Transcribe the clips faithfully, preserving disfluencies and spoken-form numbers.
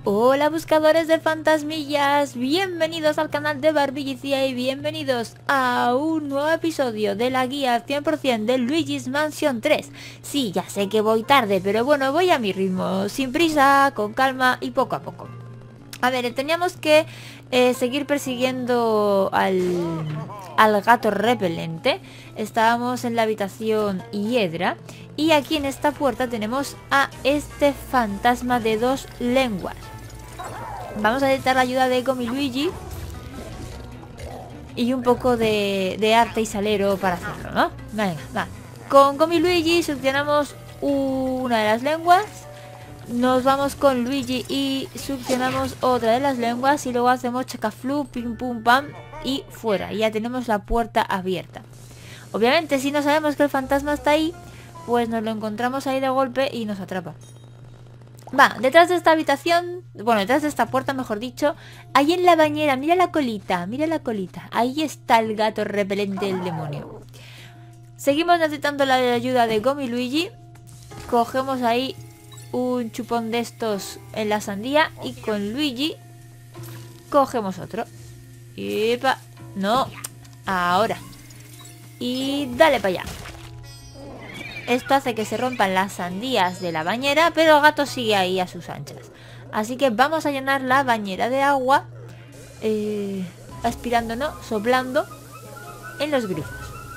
Hola buscadores de fantasmillas, bienvenidos al canal de Barbillicia y bienvenidos a un nuevo episodio de la guía cien por cien de Luigi's Mansion tres. Sí, ya sé que voy tarde, pero bueno, voy a mi ritmo, sin prisa, con calma y poco a poco. A ver, teníamos que eh, seguir persiguiendo al, al gato repelente. Estábamos en la habitación Hiedra y aquí en esta puerta tenemos a este fantasma de dos lenguas. Vamos a necesitar la ayuda de Gomi Luigi y un poco de, de arte y salero para hacerlo, ¿no? Venga, va. Con Gomi Luigi succionamos una de las lenguas. Nos vamos con Luigi y succionamos otra de las lenguas y luego hacemos chacaflu, pim pum pam y fuera. Y ya tenemos la puerta abierta. Obviamente si no sabemos que el fantasma está ahí, pues nos lo encontramos ahí de golpe y nos atrapa. Va, detrás de esta habitación, bueno, detrás de esta puerta mejor dicho, ahí en la bañera, mira la colita, mira la colita. Ahí está el gato repelente del demonio. Seguimos necesitando la ayuda de Gomi Luigi. Cogemos ahí un chupón de estos en la sandía y con Luigi cogemos otro. Epa, no, ahora. Y dale para allá. Esto hace que se rompan las sandías de la bañera, pero el gato sigue ahí a sus anchas. Así que vamos a llenar la bañera de agua, eh, aspirando, no, soplando en los grifos.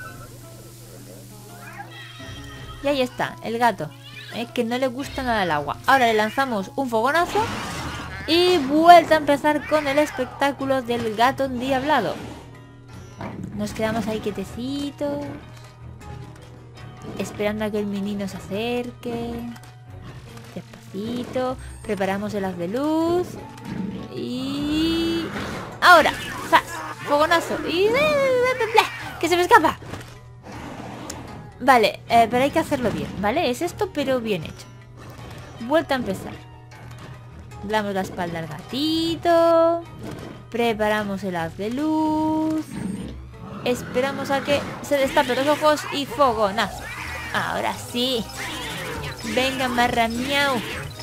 Y ahí está, el gato. Es que no le gusta nada el agua. Ahora le lanzamos un fogonazo y vuelta a empezar con el espectáculo del gato endiablado. Nos quedamos ahí quietecitos, esperando a que el menino se acerque. Despacito, preparamos el haz de luz y... ahora, ¡zas! Fogonazo y... ¡que se me escapa! Vale, eh, pero hay que hacerlo bien, ¿vale? Es esto, pero bien hecho. Vuelta a empezar. Damos la espalda al gatito. Preparamos el haz de luz. Esperamos a que se destape los ojos y fogonazo. Ahora sí. Venga, marramiau.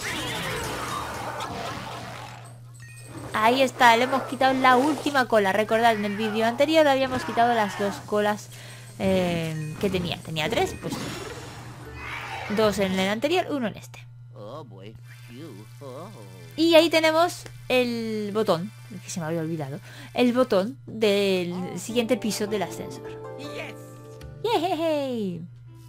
Ahí está, le hemos quitado la última cola. Recordad, en el vídeo anterior habíamos quitado las dos colas Eh, que tenía, tenía tres, pues dos en el anterior, uno en este. Y ahí tenemos el botón, que se me había olvidado, el botón del siguiente piso del ascensor. ¡Yay!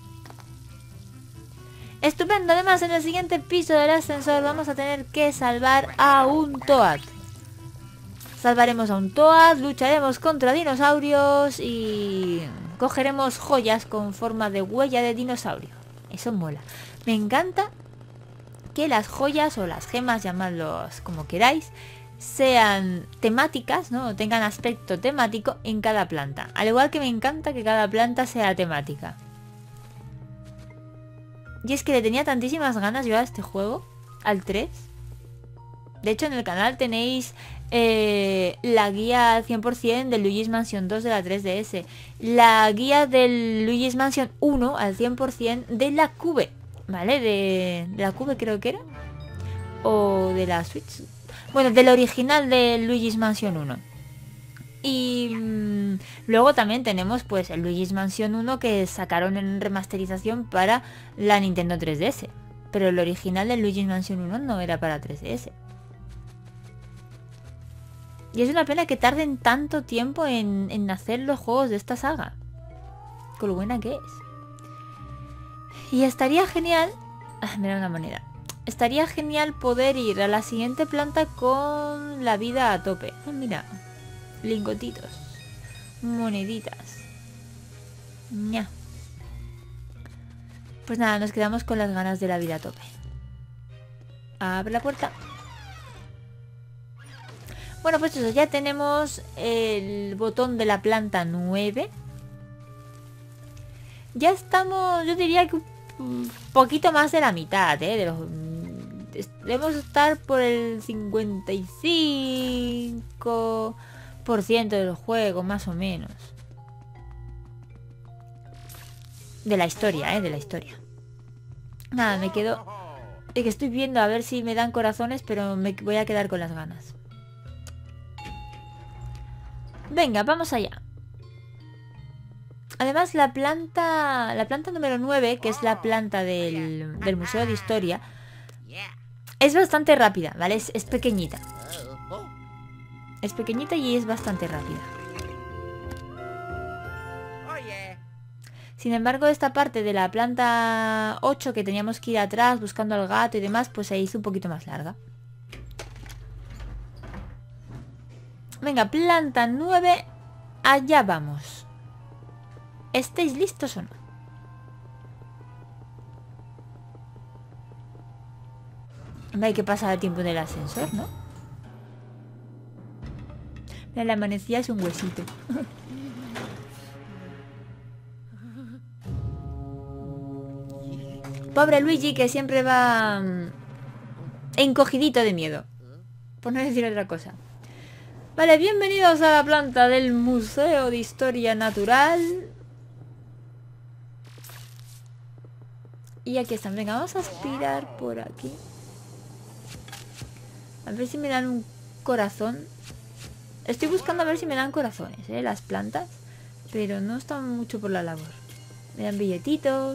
Estupendo. Además, en el siguiente piso del ascensor vamos a tener que salvar a un Toad. Salvaremos a un Toad, lucharemos contra dinosaurios y cogeremos joyas con forma de huella de dinosaurio. Eso mola. Me encanta que las joyas o las gemas, llamadlos como queráis, sean temáticas, ¿no? Tengan aspecto temático en cada planta. Al igual que me encanta que cada planta sea temática. Y es que le tenía tantísimas ganas yo a este juego, al tres. De hecho, en el canal tenéis eh, la guía cien por cien del Luigi's Mansion dos de la tres D S. La guía del Luigi's Mansion uno al cien por cien de la Cube. ¿Vale? De, de la Cube creo que era. O de la Switch. Bueno, del original de Luigi's Mansion uno. Y mmm, luego también tenemos pues el Luigi's Mansion uno que sacaron en remasterización para la Nintendo tres D S. Pero el original del Luigi's Mansion uno no era para tres D S. Y es una pena que tarden tanto tiempo en, en hacer los juegos de esta saga. Con lo buena que es. Y estaría genial... Ah, mira una moneda. Estaría genial poder ir a la siguiente planta con la vida a tope. Ah, mira. Lingotitos. Moneditas. Ña. Pues nada, nos quedamos con las ganas de la vida a tope. Abre la puerta. Bueno, pues eso, ya tenemos el botón de la planta nueve. Ya estamos, yo diría que un poquito más de la mitad, ¿eh? De los, debemos estar por el cincuenta y cinco por ciento del juego, más o menos. De la historia, ¿eh? De la historia. Nada, me quedo De que estoy viendo a ver si me dan corazones, pero me voy a quedar con las ganas. Venga, vamos allá. Además la planta, la planta número nueve, que es la planta del, del Museo de Historia, es bastante rápida, ¿vale? Es, es pequeñita. Es pequeñita y es bastante rápida. Sin embargo, esta parte de la planta ocho, que teníamos que ir atrás buscando al gato y demás, pues se hizo un poquito más larga. Venga, planta nueve, allá vamos. ¿Estáis listos o no? Hay que pasar el tiempo del ascensor, ¿no? Mira, la manecilla es un huesito. Pobre Luigi, que siempre va um, encogidito de miedo, por no decir otra cosa. Vale, bienvenidos a la planta del Museo de Historia Natural. Y aquí están. Venga, vamos a aspirar por aquí. A ver si me dan un corazón. Estoy buscando a ver si me dan corazones, ¿eh? Las plantas. Pero no están mucho por la labor. Me dan billetitos.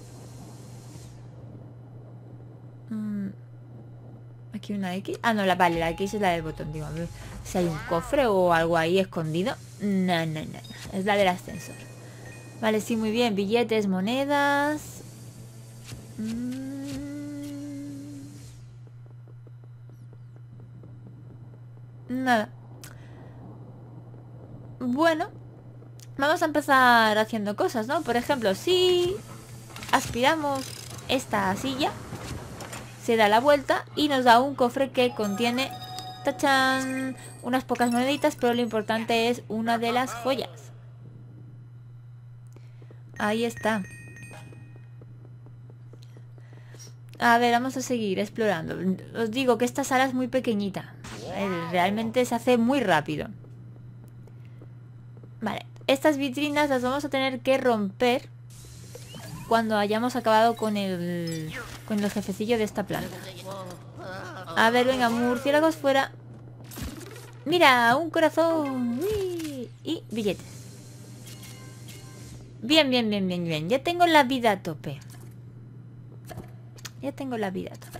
Mm. Aquí una X. Ah, no, la, vale, la X es la del botón. Digo, a ver si hay un cofre o algo ahí escondido. No, no, no, no. Es la del ascensor. Vale, sí, muy bien. Billetes, monedas. Mm. Nada. Bueno, vamos a empezar haciendo cosas, ¿no? Por ejemplo, si aspiramos esta silla, se da la vuelta y nos da un cofre que contiene, ¡tachán!, unas pocas moneditas, pero lo importante es una de las joyas. Ahí está. A ver, vamos a seguir explorando. Os digo que esta sala es muy pequeñita. Realmente se hace muy rápido. Vale, estas vitrinas las vamos a tener que romper cuando hayamos acabado con el con el jefecillo de esta planta. A ver, venga, murciélagos fuera. Mira, un corazón. Uy, y billetes. Bien, bien, bien, bien, bien. Ya tengo la vida a tope. Ya tengo la vida a tope.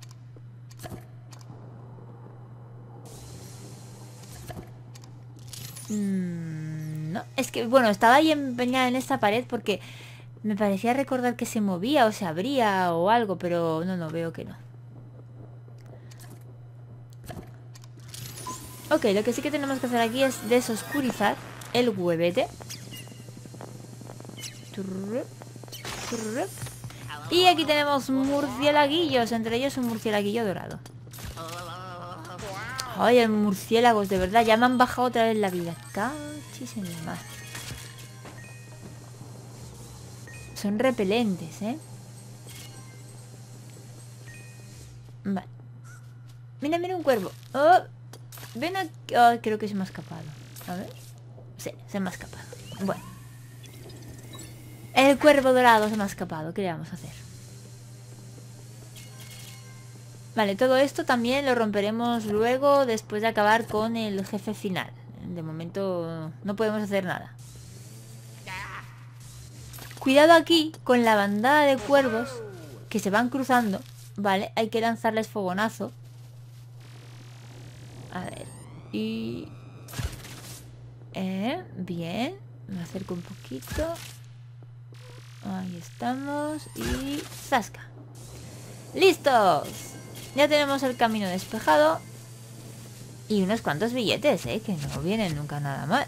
Mm, no, es que, bueno, estaba ahí empeñada en esta pared porque me parecía recordar que se movía o se abría o algo, pero no, no, veo que no. Ok, lo que sí que tenemos que hacer aquí es desoscurizar el huevete. Y aquí tenemos murciélaguillos, entre ellos un murciélaguillo dorado. Ay, el murciélagos, de verdad, ya me han bajado otra vez la vida. Cachis en el mar. Son repelentes, ¿eh? Vale. Mira, mira un cuervo. Oh, ven aquí. Oh, creo que se me ha escapado. A ver. Sí, se me ha escapado. Bueno. El cuervo dorado se me ha escapado. ¿Qué le vamos a hacer? Vale, todo esto también lo romperemos luego, después de acabar con el jefe final. De momento no podemos hacer nada. Cuidado aquí con la bandada de cuervos que se van cruzando. Vale, hay que lanzarles fogonazo. A ver. Y... Eh, bien. Me acerco un poquito. Ahí estamos. Y... ¡zasca! ¡Listos! Ya tenemos el camino despejado. Y unos cuantos billetes, ¿eh? Que no vienen nunca nada mal.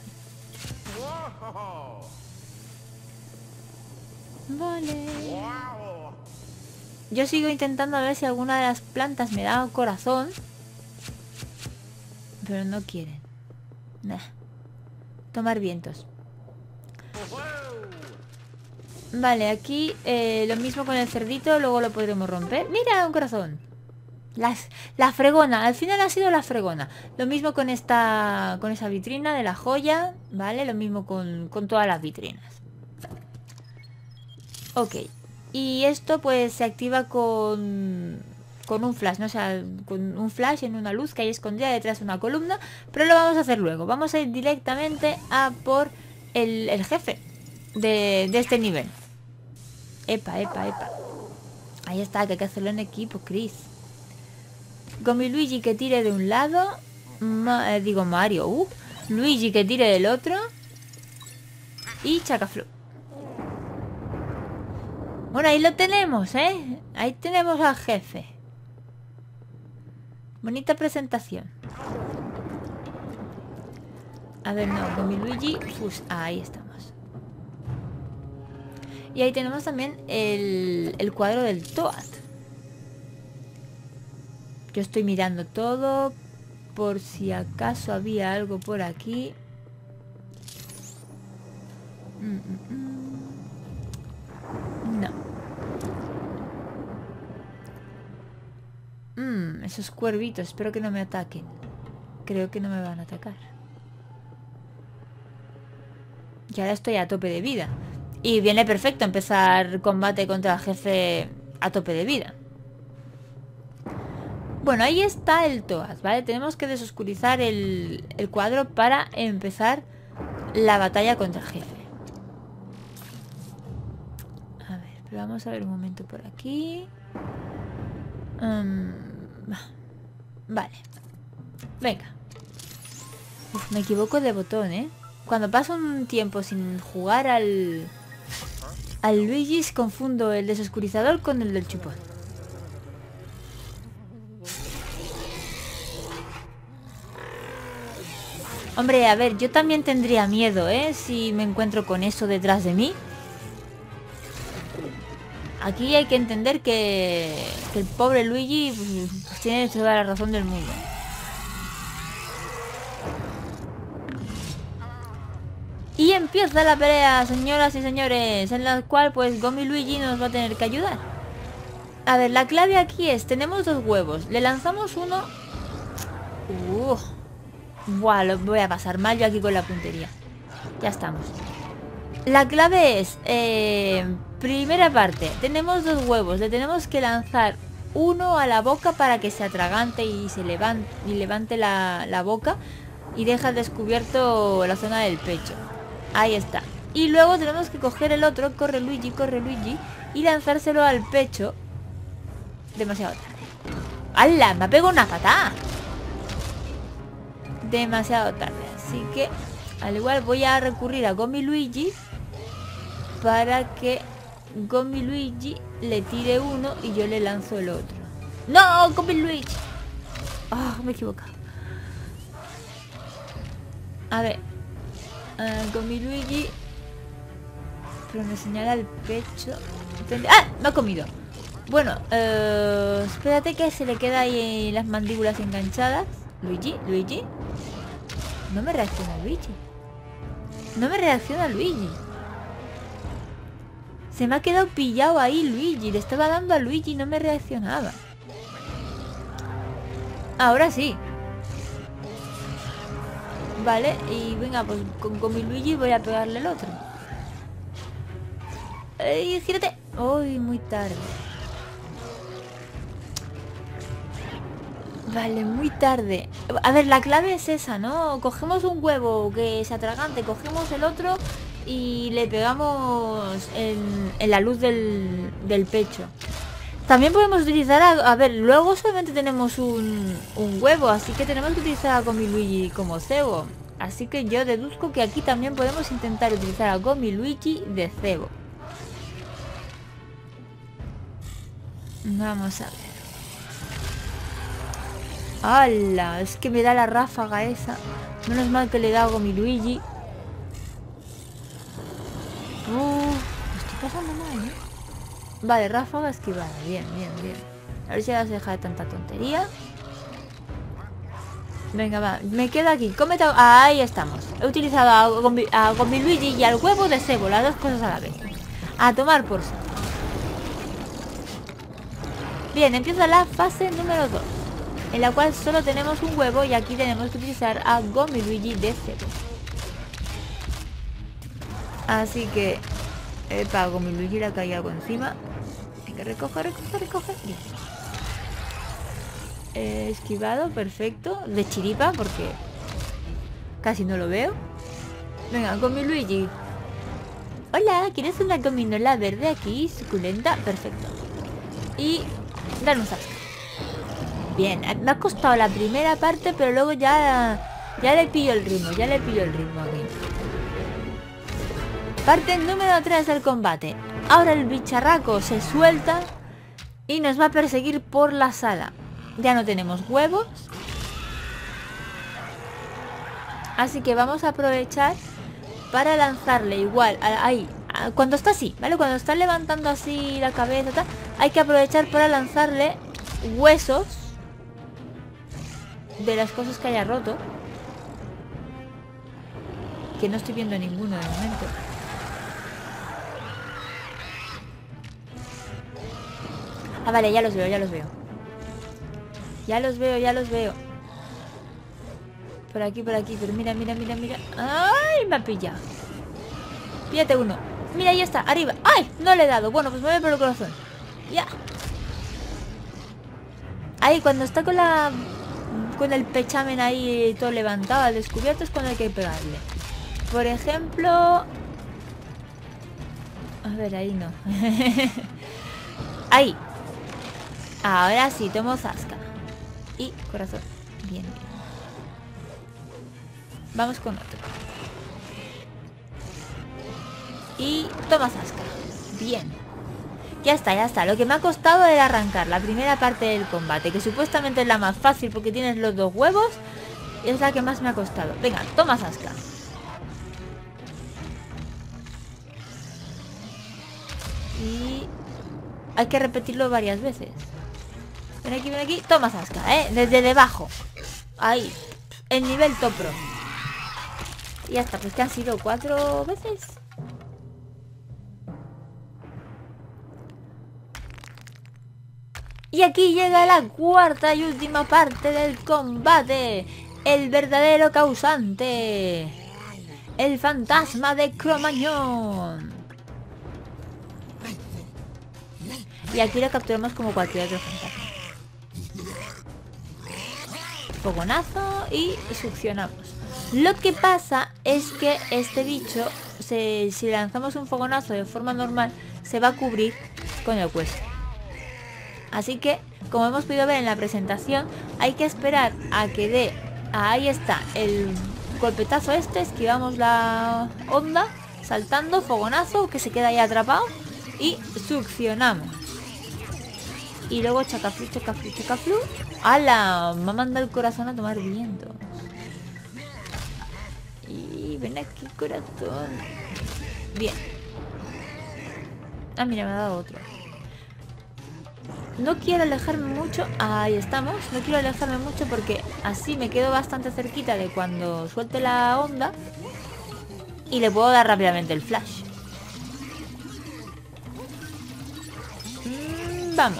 Vale. Yo sigo intentando a ver si alguna de las plantas me da un corazón. Pero no quieren. Nah. Tomar vientos. Vale, aquí eh, lo mismo con el cerdito. Luego lo podremos romper. ¡Mira, un corazón! Las, la fregona, al final ha sido la fregona. Lo mismo con esta, con esa vitrina de la joya, ¿vale? Lo mismo con, con todas las vitrinas. Ok. Y esto pues se activa con con un flash, ¿no? O sea, con un flash en una luz que hay escondida detrás de una columna. Pero lo vamos a hacer luego. Vamos a ir directamente a por el, el jefe de, de este nivel. Epa, epa, epa. Ahí está, que hay que hacerlo en equipo, Chris. Gomi Luigi que tire de un lado. Ma eh, digo Mario. Uh, Luigi que tire del otro. Y Chacaflu. Bueno, ahí lo tenemos, ¿eh? Ahí tenemos al jefe. Bonita presentación. A ver, no, Gomi Luigi. Pues, ahí estamos. Y ahí tenemos también el, el cuadro del Toad. Yo estoy mirando todo por si acaso había algo por aquí. Mm, mm, mm. No. Mm, esos cuervitos, espero que no me ataquen. Creo que no me van a atacar. Y ahora estoy a tope de vida. Y viene perfecto empezar combate contra el jefe a tope de vida. Bueno, ahí está el Toad, ¿vale? Tenemos que desoscurizar el, el cuadro para empezar la batalla contra el jefe. A ver, pero vamos a ver un momento por aquí. Um, vale. Venga. Uf, me equivoco de botón, ¿eh? Cuando paso un tiempo sin jugar al... Al Luigi, confundo el desoscurizador con el del chupón. Hombre, a ver, yo también tendría miedo, ¿eh? Si me encuentro con eso detrás de mí. Aquí hay que entender que, que el pobre Luigi pues, tiene toda la razón del mundo. Y empieza la pelea, señoras y señores, en la cual pues Gomi Luigi nos va a tener que ayudar. A ver, la clave aquí es, tenemos dos huevos, le lanzamos uno... Uh, buah, lo voy a pasar mal yo aquí con la puntería. Ya estamos. La clave es, eh, primera parte, tenemos dos huevos, le tenemos que lanzar uno a la boca para que se atragante y se levante, y levante la, la boca y deja descubierto la zona del pecho. Ahí está. Y luego tenemos que coger el otro, corre Luigi, corre Luigi, y lanzárselo al pecho. Demasiado tarde. ¡Hala! Me ha pegado una patada. Demasiado tarde. Así que, al igual voy a recurrir a Gomi Luigi para que Gomi Luigi le tire uno y yo le lanzo el otro. ¡No! Gomi Luigi. Ah, oh, me he equivocado. A ver. Uh, Gomi Luigi. Pero me señala el pecho. ¡Ah! Me ha comido. Bueno, uh, espérate que se le queda ahí las mandíbulas enganchadas. Luigi, Luigi. No me reacciona Luigi. No me reacciona Luigi. Se me ha quedado pillado ahí Luigi. Le estaba dando a Luigi y no me reaccionaba. Ahora sí. Vale, y venga, pues con, con mi Luigi voy a pegarle el otro. ¡Ey, gírate! ¡Uy, muy tarde! Vale, muy tarde. A ver, la clave es esa, ¿no? Cogemos un huevo que es atragante, cogemos el otro y le pegamos en, en la luz del, del pecho. También podemos utilizar a, a ver, luego solamente tenemos un, un huevo, así que tenemos que utilizar a Gomi Luigi como cebo. Así que yo deduzco que aquí también podemos intentar utilizar a Gomi Luigi de cebo. Vamos a ver. ¡Hala! Es que me da la ráfaga esa. Menos mal que le he dado a Gomi Luigi. Uh, estoy pasando mal, ¿eh? Vale, ráfaga esquivada. Bien, bien, bien. A ver si ahora se deja de tanta tontería. Venga, va. Me quedo aquí. Cómete... Ah, ahí estamos. He utilizado a Gomi, a Gomi Luigi y al huevo de cebo. Las dos cosas a la vez. A tomar por sí. Bien, empieza la fase número dos. En la cual solo tenemos un huevo y aquí tenemos que utilizar a Gomi Luigi de cebo. Así que... Epa, Gomi Luigi le ha caído algo encima. Hay que recoger, recoger, recoger. Bien. Eh, esquivado, perfecto. De chiripa, porque casi no lo veo. Venga, con mi Luigi. Hola, ¿quieres una gominola verde aquí? Suculenta, perfecto. Y dale un zasca. Bien, me ha costado la primera parte, pero luego ya ya le pillo el ritmo, ya le pillo el ritmo aquí. Parte número tres del combate. Ahora el bicharraco se suelta y nos va a perseguir por la sala. Ya no tenemos huevos, así que vamos a aprovechar para lanzarle igual a, ahí, a, cuando está así, ¿vale? Cuando está levantando así la cabeza, tal, hay que aprovechar para lanzarle huesos de las cosas que haya roto, que no estoy viendo ninguno de momento. Ah, vale, ya los veo, ya los veo. Ya los veo, ya los veo. Por aquí, por aquí, pero mira, mira, mira, mira. ¡Ay! Me ha pillado. Píllate uno. Mira, ahí está, arriba. ¡Ay! No le he dado. Bueno, pues me voy por el corazón. Ya. Ahí, cuando está con la... con el pechamen ahí todo levantado al descubierto, es cuando hay que pegarle. Por ejemplo... A ver, ahí no. Ahí. Ahora sí, tomo zasca. Y corazón. Bien, bien. Vamos con otro. Y toma zasca. Bien. Ya está, ya está. Lo que me ha costado era arrancar la primera parte del combate, que supuestamente es la más fácil porque tienes los dos huevos. Y es la que más me ha costado. Venga, toma zasca. Y hay que repetirlo varias veces. Ven aquí, ven aquí. Toma zasca, ¿eh? Desde debajo. Ahí. El nivel top pro. Y ya está, pues que han sido cuatro veces. Y aquí llega la cuarta y última parte del combate. El verdadero causante. El fantasma de Cromañón. Y aquí lo capturamos como cualquier otro fantasma. Fogonazo y succionamos. Lo que pasa es que este bicho, se, si lanzamos un fogonazo de forma normal, se va a cubrir con el hueso. Así que, como hemos podido ver en la presentación, hay que esperar a que dé... Ahí está, el golpetazo este, esquivamos la onda, saltando, fogonazo, que se queda ahí atrapado, y succionamos. Y luego chacaflu, chacaflu, chacaflu. ¡Hala! Me ha mandado el corazón a tomar viento. Y ven aquí, corazón. Bien. Ah, mira, me ha dado otro. No quiero alejarme mucho. Ahí estamos. No quiero alejarme mucho porque así me quedo bastante cerquita de cuando suelte la onda. Y le puedo dar rápidamente el flash. Mm, vamos.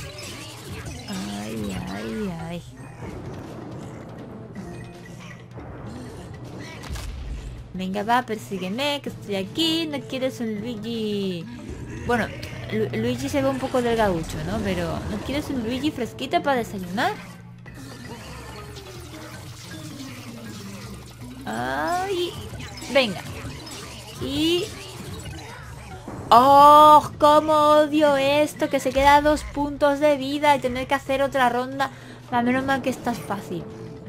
Ay, ay, ay. Venga, va, persígueme, que estoy aquí. No quieres un Luigi... Bueno, Lu Luigi se ve un poco delgaducho, ¿no? Pero ¿no quieres un Luigi fresquito para desayunar? Ay, venga. Y... ¡oh! ¡Cómo odio esto! Que se queda a dos puntos de vida y tener que hacer otra ronda. A menos mal que esta es fácil.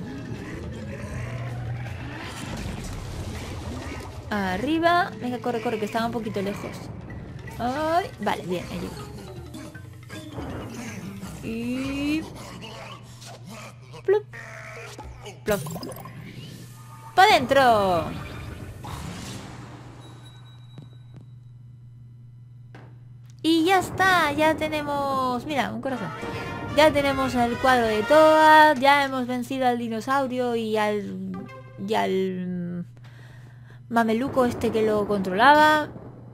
Arriba. Venga, corre, corre, que están un poquito lejos. Ay, vale, bien, ahí llego. Y... plup. Plop. ¡Para adentro! Y ya está, ya tenemos... Mira, un corazón. Ya tenemos el cuadro de Toad. Ya hemos vencido al dinosaurio y al... Y al... mameluco este que lo controlaba.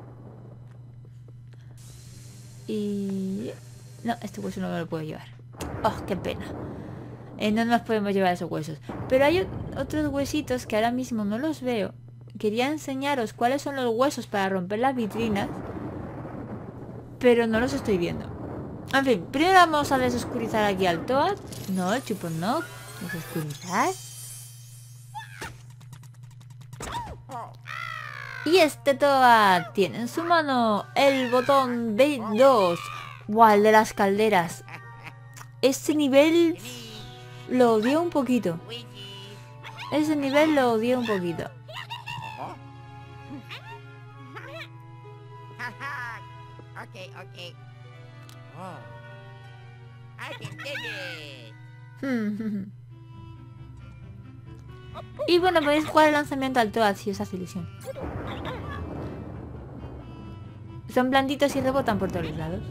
Y... no, este hueso no me lo puedo llevar. Oh, qué pena. Eh, no nos podemos llevar esos huesos. Pero hay otros huesitos que ahora mismo no los veo. Quería enseñaros cuáles son los huesos para romper las vitrinas, pero no los estoy viendo. En fin, primero vamos a desoscurizar aquí al Toad. No, el chupón no. Desoscurizar. Y este Toad tiene en su mano el botón B dos. Guau, el de las calderas. Este nivel lo odié un poquito. Ese nivel lo odié un poquito. Okay, okay. Oh. I can dig it. Y bueno, podéis jugar el lanzamiento al Toad si os hace ilusión. Son blanditos y rebotan por todos los lados.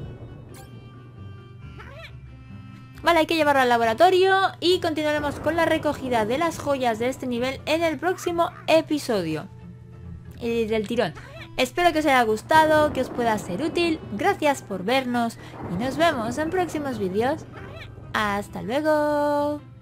Vale, hay que llevarlo al laboratorio y continuaremos con la recogida de las joyas de este nivel en el próximo episodio. Y del tirón. Espero que os haya gustado, que os pueda ser útil. Gracias por vernos y nos vemos en próximos vídeos. ¡Hasta luego!